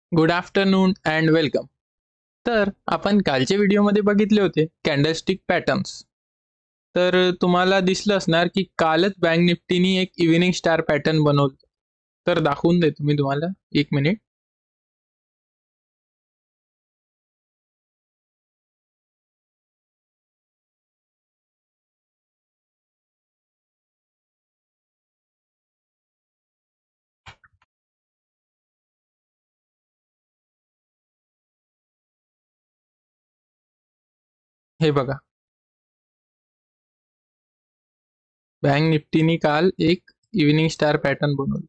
Good afternoon and welcome. तर आपण कालच्या व्हिडिओमध्ये बघितले होते कॅन्डलस्टिक पॅटर्न्स. तर तुम्हाला दिसलं असणार की कालच बँक निफ्टीनी एक इव्हिनिंग स्टार पॅटर्न बनवलं. तर दाखवून देतो मी तुम्हाला, एक मिनिट. हे बघा, बँक निफ्टीनी काल एक इव्हिनिंग स्टार पॅटर्न बनवलं.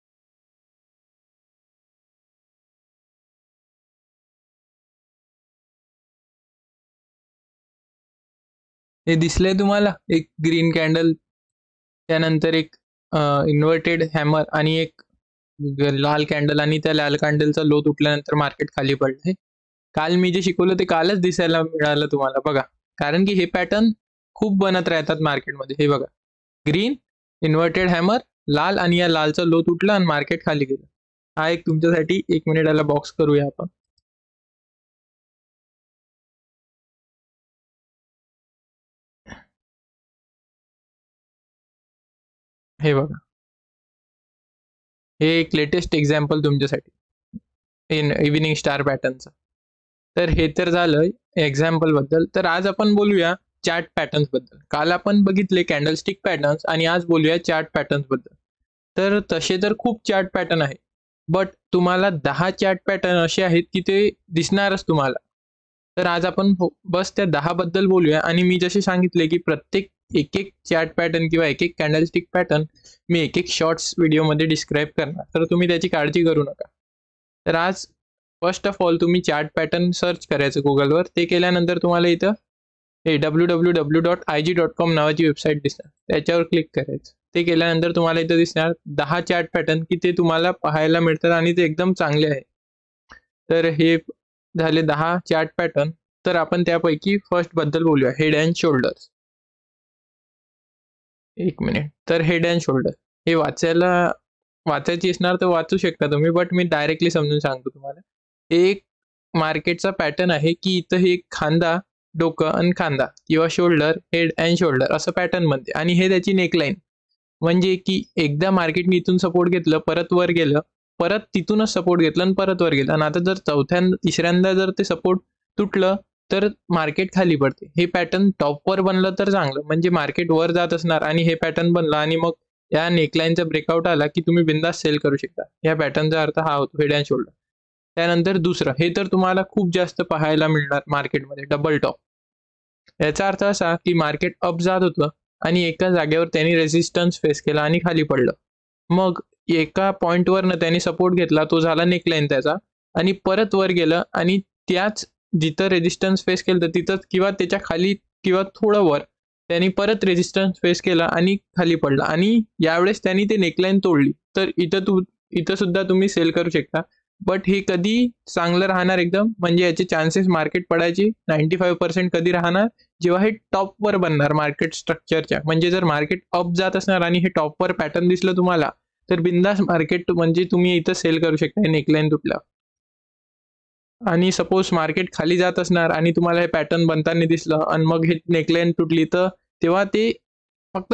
हे दिसलंय तुम्हाला? एक ग्रीन कॅन्डल, त्यानंतर एक इन्व्हर्टेड हॅमर आणि एक लाल कॅन्डल, आणि त्या लाल कॅन्डलचा लो तुटल्यानंतर मार्केट खाली पडलंय. काल मी जे शिकवलं ते कालच दिसायला मिळालं तुम्हाला, बघा. कारण की हे पॅटर्न खूप बनत राहतात मार्केटमध्ये. हे बघा, ग्रीन, इन्व्हर्टेड हॅमर, लाल, आणि या लालचा लो तुटला आणि मार्केट खाली गेलं. हा एक तुमच्यासाठी, एक मिनिट याला बॉक्स करूया आपण. हे बघा, हे एक लेटेस्ट एक्झाम्पल तुमच्यासाठी इन इव्हिनिंग स्टार पॅटर्नचं. तर हे तर झालं एक्झाम्पल बद्दल. तर आज आपण बोलूया चार्ट पॅटर्न्स बद्दल. काल आपण बघितले कॅन्डलस्टिक पॅटर्न्स, आणि आज बोलूया चार्ट पॅटर्न्स बद्दल. तर तसे तर खूप चार्ट पॅटर्न आहे, बट तुम्हाला 10 चार्ट पॅटर्न असे आहेत की ते दिसणारच तुम्हाला. तर आज आपण बस त्या 10 बद्दल बोलूया. आणि मी जसे सांगितले की प्रत्येक एक एक चार्ट पॅटर्न किंवा एक एक कॅन्डलस्टिक पॅटर्न मी एक एक शॉर्ट्स व्हिडिओमध्ये डिस्क्राईब करणार, तर तुम्ही त्याची काळजी करू नका. तर आज फर्स्ट ऑफ ऑल तुम्ही चार्ट पॅटर्न सर्च करायचं गुगलवर. ते केल्यानंतर तुम्हाला इथं हे www.ig.com नावाची वेबसाईट दिसणार, त्याच्यावर क्लिक करायचं. ते केल्यानंतर तुम्हाला इथं दिसणार 10 चार्ट पॅटर्न की ते तुम्हाला पाहायला मिळतात आणि ते एकदम चांगले आहे. तर हे झाले 10 चार्ट पॅटर्न. तर आपण त्यापैकी फर्स्ट बद्दल बोलूया, हेड अँड शोल्डर्स. एक मिनिट. तर हेड अँड शोल्डर हे वाचायची असणार तर वाचू शकता तुम्ही, बट मी डायरेक्टली समजून सांगतो तुम्हाला. हे एक मार्केटचा पॅटर्न आहे की इथं हे खांदा, डोकं आणि खांदा किंवा शोल्डर, हेड अँड शोल्डर असं पॅटर्न बनते. आणि हे त्याची नेकलाईन, म्हणजे की एकदा मार्केटने इथून सपोर्ट घेतलं, परत वर गेलं, परत तिथूनच सपोर्ट घेतलं आणि परत वर गेलं, आणि आता जर तिसऱ्यांदा जर ते सपोर्ट तुटलं तर मार्केट खाली पडते. हे पॅटर्न टॉपवर बनलं तर चांगलं, म्हणजे मार्केट वर जात असणार आणि हे पॅटर्न बनला आणि मग या नेकलाईनचा ब्रेकआउट आला की तुम्ही बिंदास सेल करू शकता. या पॅटर्नचा अर्थ हा होतो, हेड अँड शोल्डर. त्यानंतर दुसरं, हे तर तुम्हाला खूप जास्त पाहायला मिळणार मार्केटमध्ये, डबल टॉप. याचा अर्थ असा की मार्केट अप जात होतं आणि एका जागेवर त्यांनी रेजिस्टन्स फेस केला आणि खाली पडलं. मग एका पॉइंटवरनं त्यांनी सपोर्ट घेतला, तो झाला नेकलाईन त्याचा, आणि परत वर गेलं आणि त्याच जिथं रेजिस्टन्स फेस केलं तर तिथंच किंवा त्याच्या खाली किंवा थोडं वर त्यांनी परत रेजिस्टन्स फेस केला आणि खाली पडला, आणि यावेळेस त्यांनी ते नेकलाईन तोडली. तर इथं सुद्धा तुम्ही सेल करू शकता. बट हे कधी चांगलं राहणार एकदम, म्हणजे याचे चान्सेस मार्केट पडायचे 95% कधी राहणार, जेव्हा हे टॉपवर बनणार मार्केट स्ट्रक्चरच्या. म्हणजे जर मार्केट अप जात असणार आणि हे टॉपवर पॅटर्न दिसलं तुम्हाला, तर बिंदास मार्केट, म्हणजे तुम्ही इथं सेल करू शकता नेकलाईन तुटल्या. आणि सपोज मार्केट खाली जात असणार आणि तुम्हाला हे पॅटर्न बनताना दिसलं आणि मग हे नेकलाईन तुटली, तर तेव्हा ते फक्त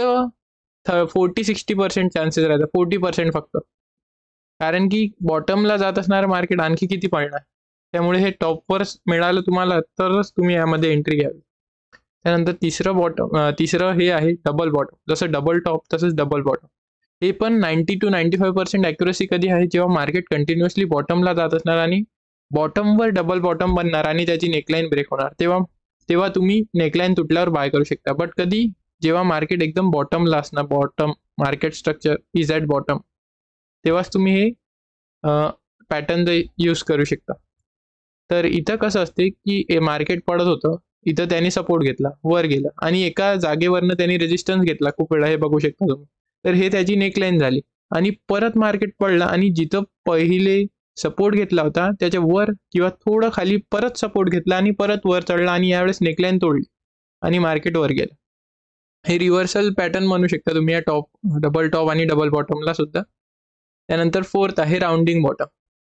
40-60% चान्सेस राहतात, 40% फक्त. कारण की बॉटमला जात असणार मार्केट आणखी किती पडणार. त्यामुळे हे टॉपवर मिळालं तुम्हाला तरच तुम्ही यामध्ये एंट्री घ्यावी. त्यानंतर तिसरं हे आहे डबल बॉटम. जसं डबल टॉप तसंच डबल बॉटम. हे पण 90-95% ॲक्युरसी कधी आहे, जेव्हा मार्केट कंटिन्युअसली बॉटमला जात असणार आणि बॉटमवर डबल बॉटम बनणार आणि त्याची नेकलाईन ब्रेक होणार, तेव्हा तेव्हा तुम्ही नेकलाईन तुटल्यावर बाय करू शकता. बट कधी, जेव्हा मार्केट एकदम बॉटमला असणार, bottom market structure is at bottom, तेव्हाच तुम्ही हे पॅटर्न यूज करू शकता. तर इथं कसं असते की हे मार्केट पडत होतं, इथं त्यांनी सपोर्ट घेतला, वर गेलं आणि एका जागेवरनं त्यांनी रेजिस्टन्स घेतला खूप वेळा, हे बघू शकता तुम्ही. तर हे त्याची नेकलाईन झाली आणि परत मार्केट पडलं आणि जिथं पहिले सपोर्ट घेतला होता त्याच्या वर किंवा थोडं खाली परत सपोर्ट घेतला आणि परत वर चढला आणि यावेळेस नेकलाईन तोडली आणि मार्केट वर गेलं. हे रिव्हर्सल पॅटर्न म्हणू शकता तुम्ही या डबल टॉप आणि डबल बॉटमला सुद्धा. त्यानंतर फोर्थ आहे राउंडिंग बॉटम.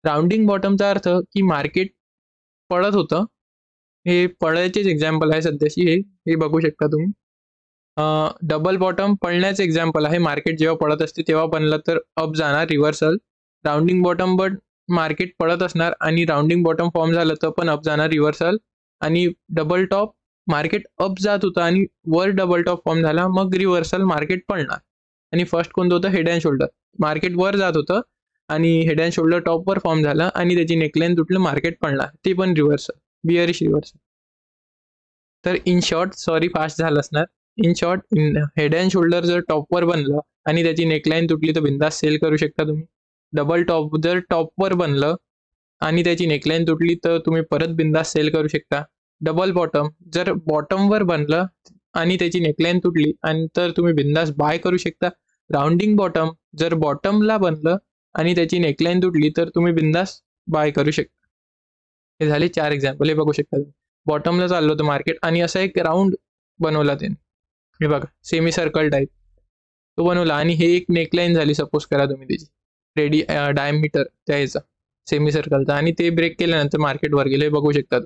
राउंडिंग बॉटमचा अर्थ की मार्केट पडत होतं, हे पडायचेच एक्झाम्पल आहे सध्याची, हे हे बघू शकता तुम्ही. डबल बॉटम पडण्याचं एक्झाम्पल आहे, मार्केट जेव्हा पडत असते तेव्हा बनलं तर अप जाणार reversal. Rounding bottom but market पडत असणार आणि राउंडिंग बॉटम फॉर्म झालं तर पण अप जाणार रिव्हर्सल. आणि डबल टॉप मार्केट अप जात होतं आणि वर डबल टॉप फॉर्म झाला, मग रिव्हर्सल मार्केट पडणार. आणि फर्स्ट कोणतं होतं, हेड अँड शोल्डर. मार्केट वर जात होतं आणि हेड अँड शोल्डर टॉपवर फॉर्म झालं आणि त्याची नेकलाईन तुटलं, मार्केट पडणार, ते पण रिव्हर्सल, बिअरिश रिव्हर्सल. तर इन शॉर्ट, सॉरी फास्ट झालं असणार, in short head and shoulder जर टॉपवर बनलं आणि त्याची नेकलाईन तुटली तर बिंदास सेल करू शकता तुम्ही. डबल टॉप जर टॉपवर बनलं आणि त्याची नेकलाईन तुटली तर तुम्ही परत बिंदास सेल करू शकता. डबल बॉटम जर बॉटमवर बनलं आणि त्याची नेकलाईन तुटली आणि तर तुम्ही बिंदास बाय करू शकता. राउंडिंग बॉटम जर बॉटमला बनलं आणि त्याची नेकलाईन तुटली तर तुम्ही बिंदास बाय करू शकता. हे झाले 4 एक्झाम्पल, हे बघू शकता तुम्ही. बॉटमला चाललं होतं मार्केट आणि असा एक राऊंड बनवला त्याने, हे बघा सेमी सर्कल टाईप तो बनवला आणि हे एक नेकलाईन झाली सपोज करा तुम्ही त्याची रेडी डायमीटर त्या ह्याचा सेमी सर्कलचा, आणि ते ब्रेक केल्यानंतर मार्केट वर गेले, बघू शकता.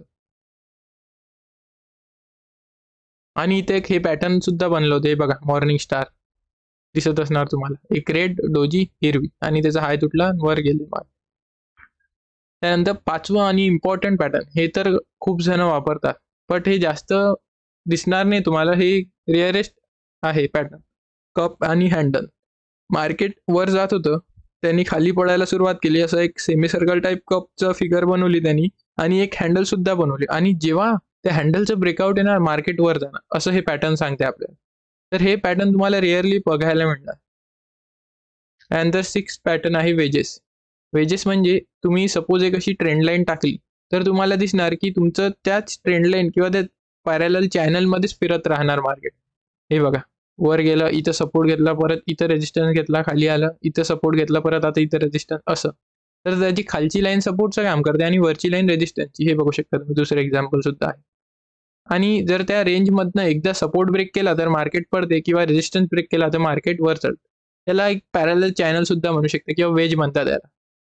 आणि इथे एक हे पॅटर्न सुद्धा बनलं होतं, हे बघा मॉर्निंग स्टार दिसत असणार तुम्हाला, एक रेड डोजी हिरवी आणि त्याचा हाय तुटला वर गेले मार्केट. त्यानंतर 5वं आणि इम्पॉर्टंट पॅटर्न, हे तर खूप जण वापरतात बट हे जास्त दिसणार नाही तुम्हाला, हे रेअरेस्ट आहे पॅटर्न. कप आणि हँडल. मार्केट वर जात होतं, त्यांनी खाली पडायला सुरुवात केली, असं एक सेमी सर्कल टाईप कपचं फिगर बनवली त्यांनी आणि एक हँडल सुद्धा बनवली, आणि जेव्हा त्या हँडलचं ब्रेकआउट येणार मार्केट वर जाणार, असं हे पॅटर्न सांगते आपल्याला. तर हे पॅटर्न तुम्हाला रेअरली बघायला मिळणार. त्यानंतर 6 पॅटर्न आहे वेजेस. वेजेस म्हणजे तुम्ही सपोज एक अशी ट्रेंड लाईन टाकली तर तुम्हाला दिसणार की तुमचं त्याच ट्रेंड लाईन किंवा त्या पॅरलल चॅनलमध्येच फिरत राहणार मार्केट. हे बघा वर गेलं, इथं सपोर्ट घेतला, परत इथं रेजिस्टन्स घेतला, खाली आलं, इथं सपोर्ट घेतला, परत आता इथं रेजिस्टन्स, असं. तर त्याची खालची लाईन सपोर्टचं काम करते आणि वरची लाईन रेजिस्टन्सची, हे बघू शकता तुम्ही. दुसरं एक्झाम्पल सुद्धा आहे. आणि जर त्या रेंजमधनं एकदा सपोर्ट ब्रेक केला तर मार्केट पडते किंवा रेजिस्टन्स ब्रेक केला तर मार्केट वर चढते. त्याला एक पॅरलल चॅनल सुद्धा म्हणू शकते किंवा वेज म्हणतात त्याला.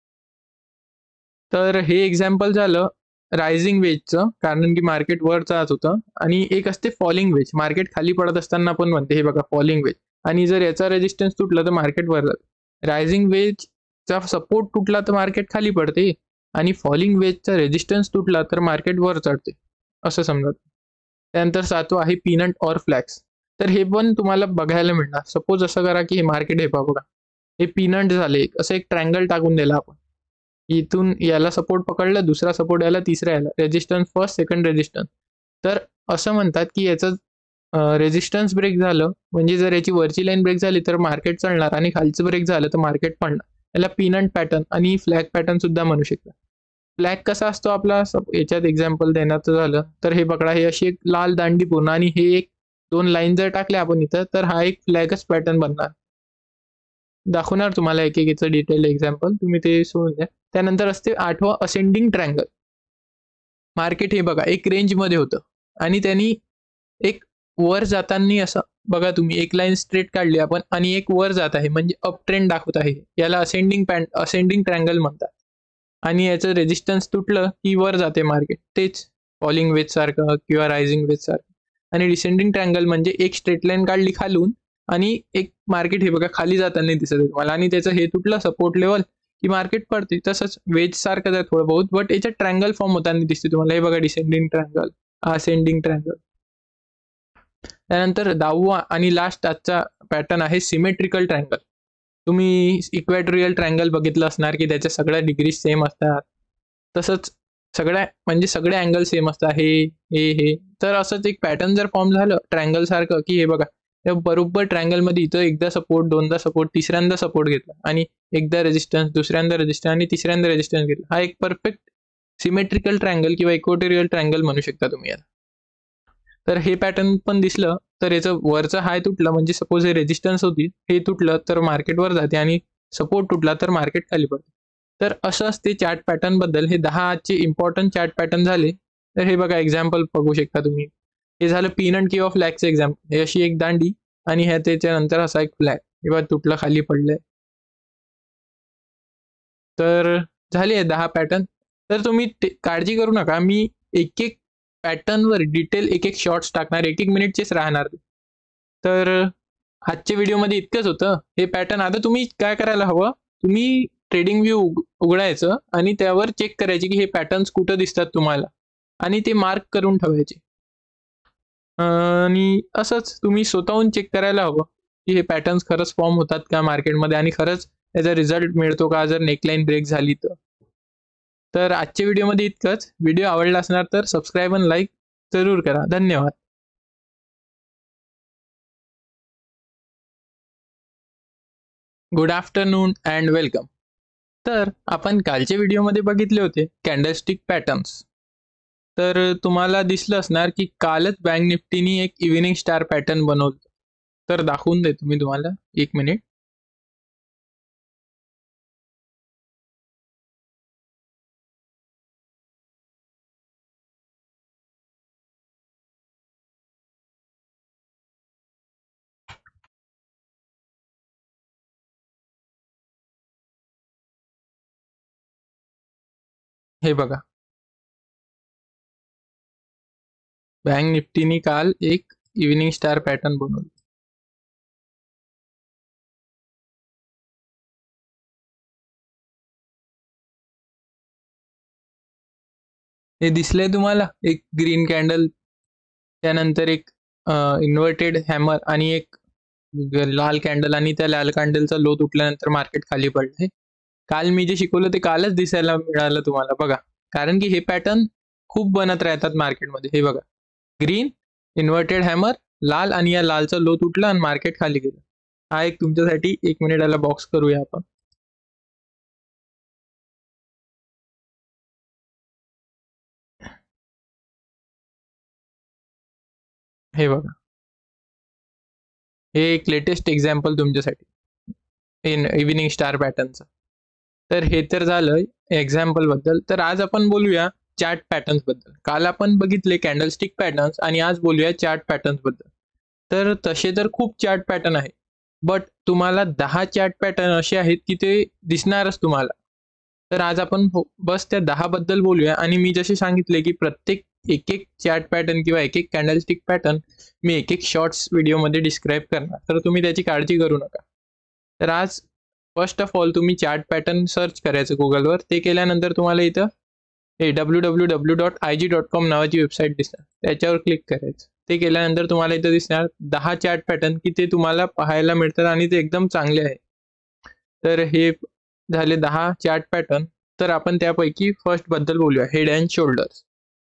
तर हे एक्झाम्पल झालं रायझिंग वेजचं, कारण की मार्केट वर जात होतं. आणि एक असते फॉलिंग वेज, मार्केट खाली पडत असताना पण बनते, हे बघा फॉलिंग वेज. आणि जर याचा रेजिस्टन्स तुटला तर मार्केट वर जाते. रायझिंग वेजचा सपोर्ट तुटला तर मार्केट खाली पडते आणि फॉलिंग वेजचा रेजिस्टन्स तुटला तर मार्केट वर चढते, असं समजा. त्यानंतर 7वं आहे पीनट ऑर फ्लॅक्स. तर हे पण तुम्हाला बघायला मिळणार. सपोज असं करा की हे मार्केट, हे बघा हे पीनट झाले, असं एक ट्रँगल टाकून दिला आपण. इथून याला सपोर्ट पकडला, दुसरा सपोर्ट याला, तिसरा याला, रेजिस्टन्स फर्स्ट, सेकंड रेजिस्टन्स. तर असं म्हणतात की याचं रेजिस्टन्स ब्रेक झालं म्हणजे जर याची वरची लाईन ब्रेक झाली तर मार्केट चालणार आणि खालचं ब्रेक झालं तर मार्केट पडणार. याला पीनट पॅटर्न आणि फ्लॅग पॅटर्न सुद्धा म्हणू शकता. फ्लॅग कसा असतो आपला, याच्यात एक्झाम्पल देण्याचं झालं तर हे पकडा, हे अशी एक लाल दांडी पूर्ण आणि हे एक 2 लाईन जर टाकल्या आपण इथं तर हा एक फ्लॅगच पॅटर्न बनणार. दाखवणार तुम्हाला एक याचं डिटेल एक्झाम्पल, तुम्ही ते सोडून द्या. त्यानंतर असते 8वं असेंडिंग ट्रँगल. मार्केट हे बघा एक रेंजमध्ये होतं आणि त्यांनी एक वर जाताना असं बघा तुम्ही एक लाईन स्ट्रेट काढली आपण आणि एक वर जात आहे म्हणजे अप ट्रेंड दाखवत आहे, याला असेंडिंग ट्रँगल म्हणतात. आणि याचं रेजिस्टन्स तुटलं की वर जाते मार्केट, तेच फॉलिंग वेज सारखं किंवा रायझिंग वेज सारखं. आणि डिसेंडिंग ट्रँगल म्हणजे एक स्ट्रेट लाईन काढली खालून आणि एक मार्केट हे बघा खाली जाताना दिसत आहे तुम्हाला आणि त्याचं हे तुटलं सपोर्ट लेवल की मार्केट पडते. तसंच वेज सारखं आहे थोडं बहुत, बट याच्यात ट्रँगल फॉर्म होताना दिसते तुम्हाला. हे बघा डिसेंडिंग ट्रँगल, असेंडिंग ट्रँगल. त्यानंतर 10वा आणि लास्ट आजचा पॅटर्न आहे सिमेट्रिकल ट्रँगल. तुम्ही इक्वेटोरियल ट्रँगल बघितलं असणार की त्याच्या सगळ्या डिग्री सेम असतात, तसंच सगळ्या म्हणजे सगळे अँगल सेम असतात, हे. तर असंच एक पॅटर्न जर फॉर्म झालं ट्रँगल सारखं की हे बघा बरोबर ट्रँगलमध्ये इथं एकदा सपोर्ट, दोनदा सपोर्ट, तिसऱ्यांदा सपोर्ट घेतला आणि एकदा रेजिस्टन्स, दुसऱ्यांदा रेजिस्टन्स आणि तिसऱ्यांदा रेजिस्टन्स घेतला. हा एक परफेक्ट सिमेट्रिकल ट्रँगल किंवा इक्वेटोरियल ट्रँगल म्हणू शकता तुम्ही याला. तर हे पॅटर्न पण दिसलं तर याचं वरचं हाय तुटलं म्हणजे सपोज हे रेजिस्टन्स होती, हे तुटलं तर मार्केट वर जाते आणि सपोर्ट तुटला तर मार्केट खाली पडते. तर असं असते चार्ट पॅटर्न बद्दल. हे 10 आजचे इम्पॉर्टंट चार्ट पॅटर्न झाले. तर हे बघा एक्झाम्पल बघू शकता तुम्ही. हे झालं पीनट किंवा फ्लॅगचं एक्झाम्पल. हे अशी एक दांडी आणि ह्या त्याच्यानंतर असा एक फ्लॅग, हे बघा तुटलं खाली पडलंय. तर झाले आहे 10 पॅटर्न. तर तुम्ही काळजी करू नका. मी एक एक पॅटर्नवर डिटेल एक एक शॉर्ट्स टाकणार, 1-1 मिनिटचेच राहणार ते. तर आजच्या व्हिडिओमध्ये इतकंच होतं. हे पॅटर्न आता तुम्ही काय करायला हवं, तुम्ही ट्रेडिंग व्यू उघडायचं आणि त्यावर चेक करायचे की हे पॅटर्न्स कुठं दिसतात तुम्हाला आणि ते मार्क करून ठेवायचे. आणि असंच तुम्ही स्वतःहून चेक करायला हवं की हे पॅटर्न्स खरंच फॉर्म होतात का मार्केटमध्ये आणि खरंच त्याचा रिझल्ट मिळतो का जर नेकलाईन ब्रेक झाली तर. तर आजच्या व्हिडिओमध्ये इतकंच. व्हिडिओ आवडला असणार तर सबस्क्राईब आणि लाईक जरूर करा. धन्यवाद. Good afternoon and welcome. तर आपण कालच्या व्हिडिओमध्ये बघितले होते कॅन्डलस्टिक पॅटर्न्स. तर तुम्हाला दिसलं असणार की कालच बँक निफ्टीनी एक इव्हिनिंग स्टार पॅटर्न बनवलं. तर दाखवून देतो मी तुम्हाला, 1 मिनिट. हे बघा, बँक निफ्टीनी काल एक इव्हिनिंग स्टार पॅटर्न बनवलं. हे दिसलंय तुम्हाला, एक ग्रीन कॅन्डल, त्यानंतर एक इन्व्हर्टेड हॅमर आणि एक लाल कॅन्डल आणि त्या लाल कॅन्डलचा लो तुटल्यानंतर मार्केट खाली पडलंय. काल मी जे शिकवलं ते कालच दिसायला मिळालं तुम्हाला बघा. कारण की हे पॅटर्न खूप बनत राहतात मार्केटमध्ये. हे बघा, ग्रीन, इन्व्हर्टेड हॅमर, लाल आणि या लालचा लो तुटला आणि मार्केट खाली गेलं. हा एक तुमच्यासाठी 1 मिनिट याला बॉक्स करूया आपण. हे बघा, हे एक लेटेस्ट एक्झाम्पल तुमच्यासाठी इव्हिनिंग स्टार पॅटर्नचं. तर हे तर झालं एक्झाम्पल बद्दल. तर आज आपण बोलूया चार्ट पॅटर्न्स बद्दल. काल आपण बघितले कॅन्डलस्टिक पॅटर्न्स आणि आज बोलूया चार्ट पॅटर्न्स बद्दल. तर तसे तर खूप चार्ट पॅटर्न आहे, बट तुम्हाला 10 चार्ट पॅटर्न असे आहेत की ते दिसणारच तुम्हाला. तर आज आपण बस त्या 10 बद्दल बोलूया आणि मी जसे सांगितले की प्रत्येक एक एक चार्ट पॅटर्न किंवा एक एक कॅन्डलस्टिक पॅटर्न मी एक एक शॉर्ट्स व्हिडिओमध्ये डिस्क्राईब करणार. तर तुम्ही त्याची काळजी करू नका. तर आज फर्स्ट ऑफ ऑल तुम्ही चार्ट पॅटर्न सर्च करायचं गुगलवर. ते केल्यानंतर तुम्हाला इथं हे www.ig.com नावाची वेबसाईट दिसणार, त्याच्यावर क्लिक करायचं. ते केल्यानंतर तुम्हाला इथं दिसणार 10 चार्ट पॅटर्न की ते तुम्हाला पाहायला मिळतात आणि ते एकदम चांगले आहे. तर हे झाले 10 चार्ट पॅटर्न. तर आपण त्यापैकी फर्स्ट बद्दल बोलूया, हेड अँड शोल्डर्स.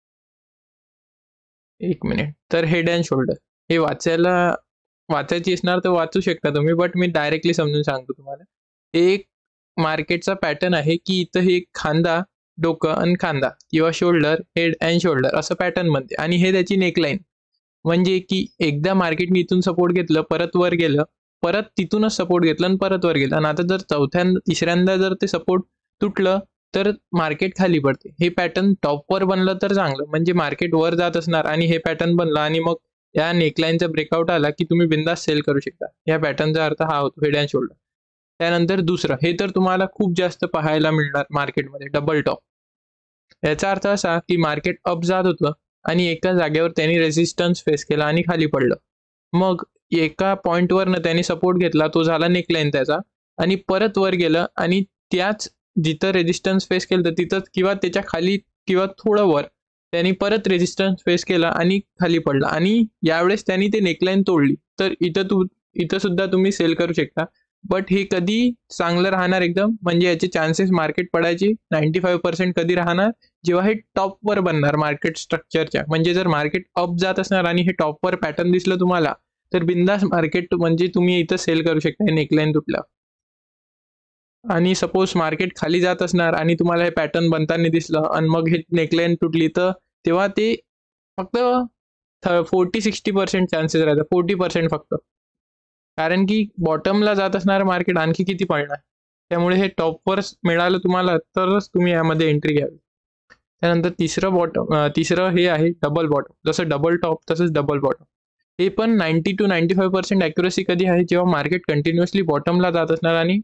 1 मिनिट. तर हेड अँड शोल्डर हे वाचायची असणार तर वाचू शकता तुम्ही, बट मी डायरेक्टली समजून सांगतो तुम्हाला. एक मार्केटचा पॅटर्न आहे की इथं हे खांदा, डोकं आणि खांदा किंवा शोल्डर, हेड अँड शोल्डर असं पॅटर्न बनते आणि हे त्याची नेकलाईन. म्हणजे की एकदा मार्केटने इथून सपोर्ट घेतलं, परत वर गेलं, परत तिथूनच सपोर्ट घेतलं आणि परत वर गेलं आणि आता जर तिसऱ्यांदा जर ते सपोर्ट तुटलं तर मार्केट खाली पडते. हे पॅटर्न टॉपवर बनलं तर चांगलं, म्हणजे मार्केट वर जात असणार आणि हे पॅटर्न बनलं आणि मग या नेकलाईनचा ब्रेकआउट आला की तुम्ही बिंदास सेल करू शकता. या पॅटर्नचा अर्थ हा होतो, हेड अँड शोल्डर. त्यानंतर दुसरं, हे तर तुम्हाला खूप जास्त पाहायला मिळणार मार्केटमध्ये, डबल टॉप. याचा अर्थ असा की मार्केट अप जात होतं आणि एका जागेवर त्यांनी रेजिस्टन्स फेस केला आणि खाली पडलं. मग एका पॉइंटवरनं त्यांनी सपोर्ट घेतला, तो झाला नेकलाईन त्याचा, आणि परत वर गेलं आणि त्याच जिथं रेजिस्टन्स फेस केलं तर तिथंच किंवा त्याच्या खाली किंवा थोडं वर त्यांनी परत रेजिस्टन्स फेस केला आणि खाली पडला आणि यावेळेस त्यांनी ते नेकलाईन तोडली. तर इथं सुद्धा तुम्ही सेल करू शकता. बट हे कधी चांगलं राहणार एकदम, म्हणजे याचे चान्सेस मार्केट पडायचे 95% कधी राहणार, जेव्हा हे टॉपवर बनणार मार्केट स्ट्रक्चरच्या. म्हणजे जर मार्केट अप जात असणार आणि हे टॉपवर पॅटर्न दिसलं तुम्हाला तर बिंदास मार्केट, म्हणजे तुम्ही इथं सेल करू शकता नेकलाईन तुटला. आणि सपोज मार्केट खाली जात असणार आणि तुम्हाला हे पॅटर्न बनताना दिसलं आणि मग हे नेकलाईन तुटली, तर तेव्हा ते फक्त 40-60% चान्सेस राहतात, 40% फक्त. कारण की बॉटमला जात असणार मार्केट आणखी किती पडणार. त्यामुळे हे टॉपवर मिळालं तुम्हाला तरच तुम्ही यामध्ये एंट्री घ्यावी. त्यानंतर तिसरं हे आहे डबल बॉटम. जसं डबल टॉप तसंच डबल बॉटम. हे पण 90 to 95% ॲक्युरसी कधी आहे, जेव्हा मार्केट कंटिन्युअसली बॉटमला जात असणार आणि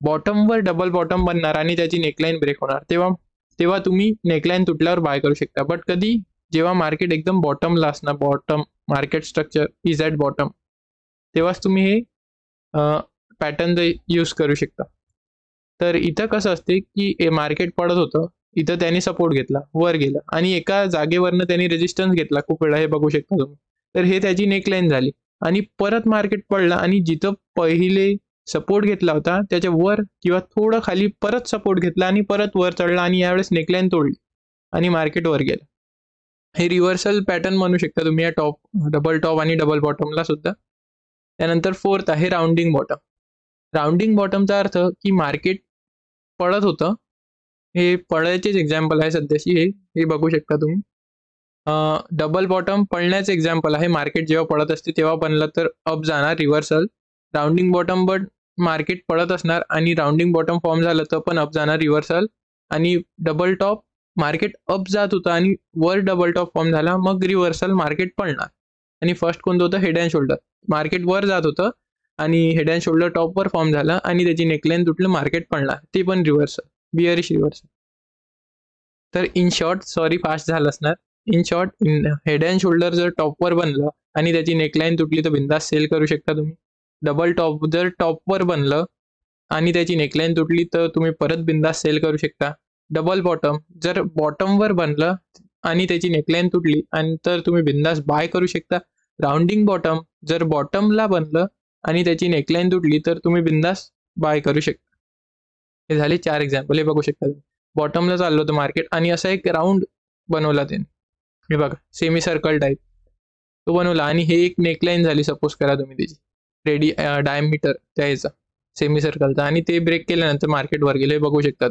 बॉटमवर डबल बॉटम बनणार आणि त्याची नेकलाईन ब्रेक होणार, तेव्हा तेव्हा तुम्ही नेकलाईन तुटल्यावर बाय करू शकता. बट कधी, जेव्हा मार्केट एकदम बॉटमला असणार, bottom market structure is at bottom, तेव्हाच तुम्ही हे पॅटर्न यूज करू शकता. तर इथं कसं असते की मार्केट पडत होतं, इथं त्यांनी सपोर्ट घेतला, वर गेला आणि एका जागेवरनं त्यांनी रेजिस्टन्स घेतला खूप वेळा, हे बघू शकता तुम्ही. तर हे त्याची नेकलाईन झाली आणि परत मार्केट पडला आणि जिथं पहिले सपोर्ट घेतला होता त्याच्या वर किंवा थोडं खाली परत सपोर्ट घेतला आणि परत वर चढला आणि यावेळेस नेकलाईन तोडली आणि मार्केट वर गेलं. हे रिव्हर्सल पॅटर्न म्हणू शकता तुम्ही या टॉप, डबल टॉप आणि डबल बॉटमला सुद्धा. त्यानंतर फोर्थ आहे राऊंडिंग बॉटम. राऊंडिंग बॉटमचा अर्थ की मार्केट पडत होतं, हे पडायचेच एक्झाम्पल आहे सध्याची, हे बघू शकता तुम्ही. डबल बॉटम पडण्याचं एक्झाम्पल आहे, मार्केट जेव्हा पडत असते तेव्हा बनलं तर अप जाणार reversal. Rounding bottom but market पडत असणार आणि राऊंडिंग बॉटम फॉर्म झालं तर पण अप जाणार रिव्हर्सल. आणि डबल टॉप मार्केट अप जात होतं आणि वर डबल टॉप फॉर्म झाला, मग रिव्हर्सल मार्केट पडणार. आणि फर्स्ट कोणतं होतं, हेड अँड शोल्डर. मार्केट वर जात होतं आणि हेड अँड शोल्डर टॉपवर फॉर्म झाला आणि त्याची नेकलाईन तुटलं, मार्केट पडणार, ते पण रिव्हर्सल, बिअरिश रिव्हर्सल. तर इन शॉर्ट, सॉरी फास्ट झालं असणार, in short head and shoulder जर टॉपवर बनलं आणि त्याची नेकलाईन तुटली तर बिंदास सेल करू शकता तुम्ही. डबल टॉप जर टॉपवर बनलं आणि त्याची नेकलाईन तुटली तर तुम्ही परत बिंदास सेल करू शकता. डबल बॉटम जर बॉटमवर बनलं आणि त्याची नेकलाईन तुटली आणि तर तुम्ही बिंदास बाय करू शकता. राऊंडिंग बॉटम जर बॉटमला बनलं आणि त्याची नेकलाईन तुटली तर तुम्ही बिंदास बाय करू शकता. हे झाले 4 एक्झाम्पल, हे बघू शकता तुम्ही. बॉटमला चाललं होतं मार्केट आणि असा एक राऊंड बनवला त्याने, हे बघा सेमी सर्कल टाईप तो बनवला आणि हे एक नेकलाईन झाली सपोज करा तुम्ही त्याची डायमीटर त्या ह्याचा सेमी सर्कलचा, आणि ते ब्रेक केल्यानंतर मार्केट वर गेले, हे बघू शकता.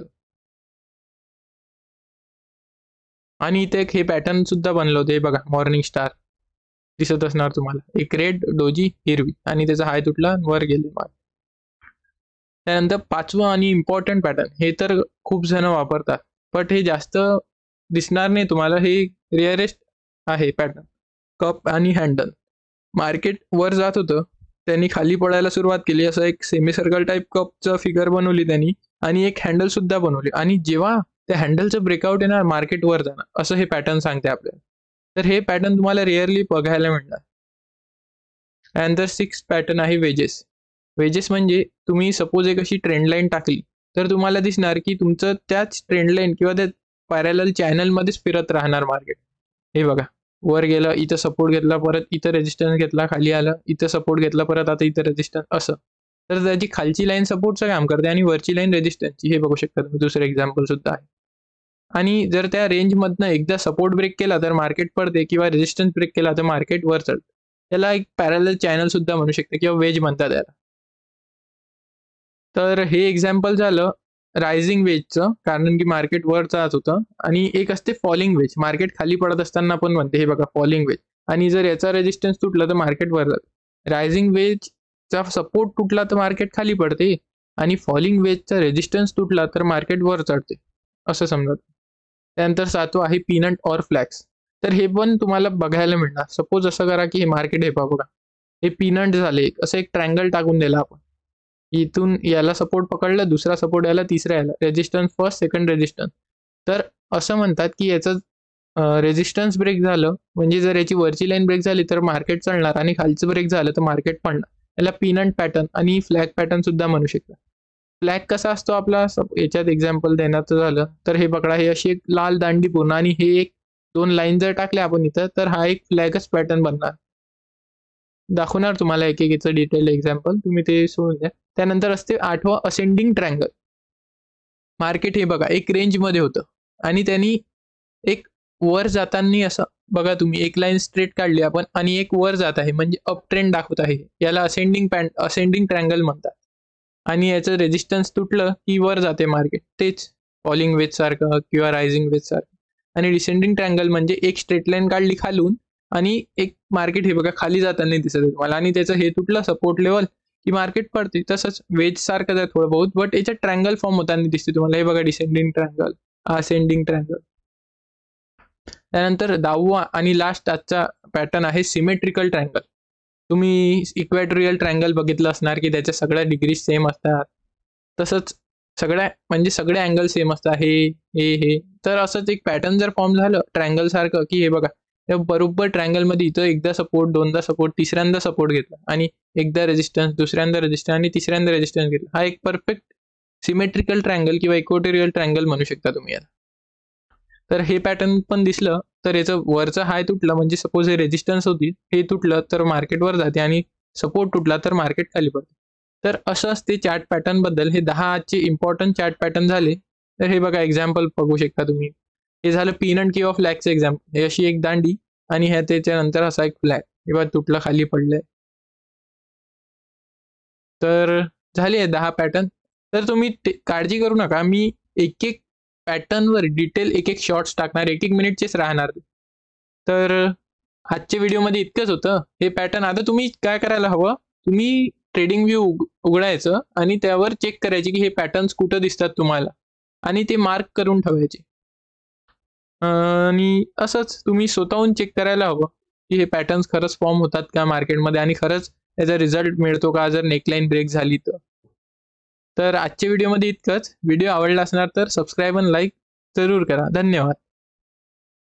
आणि इथे एक हे पॅटर्न सुद्धा बनलं होतं, हे बघा मॉर्निंग स्टार दिसत असणार तुम्हाला, एक रेड डोजी हिरवी आणि त्याचा हाय तुटला वर गेले मार्केट. त्यानंतर 5वं आणि इम्पॉर्टंट पॅटर्न, हे तर खूप जण वापरतात बट हे जास्त दिसणार नाही तुम्हाला, हे रेअरेस्ट आहे पॅटर्न. कप आणि हँडल. मार्केट वर जात होतं, त्यांनी खाली पडायला सुरुवात केली, असं एक सेमी सर्कल टाईप कपचं फिगर बनवली त्यांनी आणि एक हँडल सुद्धा बनवली, आणि जेव्हा त्या हँडलचं ब्रेकआउट येणार मार्केट वर जाणार, असं हे पॅटर्न सांगते आपल्याला. तर हे पॅटर्न तुम्हाला रेअरली बघायला मिळणार. त्यानंतर 6 पॅटर्न आहे वेजेस. वेजेस म्हणजे तुम्ही सपोज एक अशी ट्रेंड लाईन टाकली तर तुम्हाला दिसणार की तुमचं त्याच ट्रेंड लाईन किंवा त्या पॅरलल चॅनलमध्येच फिरत राहणार मार्केट. हे बघा वर गेलं, इथं सपोर्ट घेतला, परत इथं रेजिस्टन्स घेतला, खाली आलं, इथं सपोर्ट घेतला, परत आता इथं रेजिस्टन्स, असं. तर त्याची खालची लाईन सपोर्टचं काम करते आणि वरची लाईन रेजिस्टन्सची, हे बघू शकता तुम्ही. दुसरं एक्झाम्पल सुद्धा आहे. आणि जर त्या रेंजमधनं एकदा सपोर्ट ब्रेक केला तर मार्केट पडते किंवा रेजिस्टन्स ब्रेक केला तर मार्केट वर चढते. त्याला एक पॅरलल चॅनल सुद्धा म्हणू शकते किंवा वेज म्हणतात याला. तर हे एक्झाम्पल झालं रायझिंग वेजचं, कारण की मार्केट वर जात होतं. आणि एक असते फॉलिंग वेज, मार्केट खाली पडत असताना पण म्हणते, हे बघा फॉलिंग वेज. आणि जर याचा रेजिस्टन्स तुटला तर मार्केट वर जाते. रायझिंग वेजचा सपोर्ट तुटला तर मार्केट खाली पडते आणि फॉलिंग वेजचा रेजिस्टन्स तुटला तर मार्केट वर चढते, असं समजा. त्यानंतर 7वं आहे पीनट ऑर फ्लॅक्स. तर हे पण तुम्हाला बघायला मिळणार. सपोज असं करा की हे मार्केट, हे बघा हे पीनट झाले, असं एक ट्रायंगल टाकून दिला आपण, इथून याला सपोर्ट पकडला, दुसरा सपोर्ट याला, तिसरा याला, रेजिस्टन्स फर्स्ट, सेकंड रेजिस्टन्स. तर असं म्हणतात की याचं रेजिस्टन्स ब्रेक झालं म्हणजे जर याची वरची लाईन ब्रेक झाली तर मार्केट चालणार आणि खालचं ब्रेक झालं तर मार्केट पडणार. याला पीनट पॅटर्न आणि फ्लॅग पॅटर्न सुद्धा म्हणू शकता. फ्लॅग कसा असतो आपला, याच्यात एक्झाम्पल देण्याचं झालं तर हे बघा, हे अशी एक लाल दांडी पूर्ण आणि हे एक 2 लाईन जर टाकल्या आपण इथं तर हा एक फ्लॅगच पॅटर्न बनणार. दाखवणार तुम्हाला एक एक याचं डिटेल एक्झाम्पल, तुम्ही ते सोडून द्या. त्यानंतर असते 8वं असेंडिंग ट्रँगल. मार्केट हे बघा एक रेंजमध्ये होतं आणि त्यांनी एक वर जाताना असं बघा तुम्ही, एक लाईन स्ट्रेट काढली आपण आणि एक वर जात आहे म्हणजे अप ट्रेंड दाखवत आहे, याला असेंडिंग ट्रँगल म्हणतात. आणि याचं रेजिस्टन्स तुटलं की वर जाते मार्केट, तेच फॉलिंग वेज सारखं किंवा रायझिंग वेज सारखं. आणि डिसेंडिंग ट्रँगल म्हणजे एक स्ट्रेट लाईन काढली खालून आणि एक मार्केट हे बघा खाली जाताना दिसत आहे तुम्हाला आणि त्याचं हे तुटलं सपोर्ट लेवल की मार्केट पडते. तसंच वेज सारखंच आहे थोडं बहुत, बट याच्यात ट्रँगल फॉर्म होताना दिसते तुम्हाला. हे बघा डिसेंडिंग ट्रँगल, असेंडिंग ट्रँगल. त्यानंतर 10वा आणि लास्ट आजचा पॅटर्न आहे सिमेट्रिकल ट्रँगल. तुम्ही इक्वेटोरियल ट्रँगल बघितलं असणार की त्याच्या सगळ्या डिग्री सेम असतात. तसंच म्हणजे सगळे अँगल सेम असतात, हे तर असंच एक पॅटर्न जर फॉर्म झालं ट्रायंगल सारखं, की हे बघा या बरोबर ट्रायंगल मध्ये इथं एकदा सपोर्ट, दोनदा सपोर्ट, तिसऱ्यांदा सपोर्ट घेतला आणि एकदा रेजिस्टन्स, दुसऱ्यांदा रेजिस्टन्स आणि तिसऱ्यांदा रेजिस्टन्स घेतला. हा एक परफेक्ट सिमेट्रिकल ट्रायंगल किंवा इक्वेटोरियल ट्रायंगल म्हणू शकता तुम्ही याला. तर हे पॅटर्न पण दिसलं तर याचं वरचं हाय तुटलं, म्हणजे सपोज हे रेजिस्टन्स होती, हे तुटलं तर मार्केटवर जाते आणि सपोर्ट तुटला तर मार्केट खाली पडते. तर असं असते चार्ट पॅटर्न बद्दल. हे 10 आजचे इम्पॉर्टंट चार्ट पॅटर्न झाले. तर हे बघा एक्झाम्पल बघू शकता तुम्ही. हे झालं पिन अँड की ऑफ फ्लॅगचं एक्झाम्पल. हे अशी एक दांडी आणि ह्या त्याच्यानंतर असा एक फ्लॅग, हे बघा तुटलं, खाली पडलंय. तर झाले 10 पॅटर्न. तर तुम्ही काळजी करू नका, मी एक एक पॅटर्नवर डिटेल एक एक शॉर्ट्स टाकणार, 1-1 मिनिटचेच राहणार. तर आजच्या व्हिडिओमध्ये इतकंच होतं. हे पॅटर्न आता तुम्ही काय करायला हवं, तुम्ही ट्रेडिंग व्यू उघडायचं आणि त्यावर चेक करायचे की हे पॅटर्न्स कुठं दिसतात तुम्हाला आणि ते मार्क करून ठेवायचे. आणि असंच तुम्ही स्वतःहून चेक करायला हवं की हे पॅटर्न्स खरंच फॉर्म होतात का मार्केटमध्ये आणि खरंच त्याचा रिझल्ट मिळतो का जर नेकलाईन ब्रेक झाली तर. तर आजच्या व्हिडिओमध्ये इतकंच. व्हिडिओ आवडला असणार तर सबस्क्राईब आणि लाईक जरूर करा. धन्यवाद.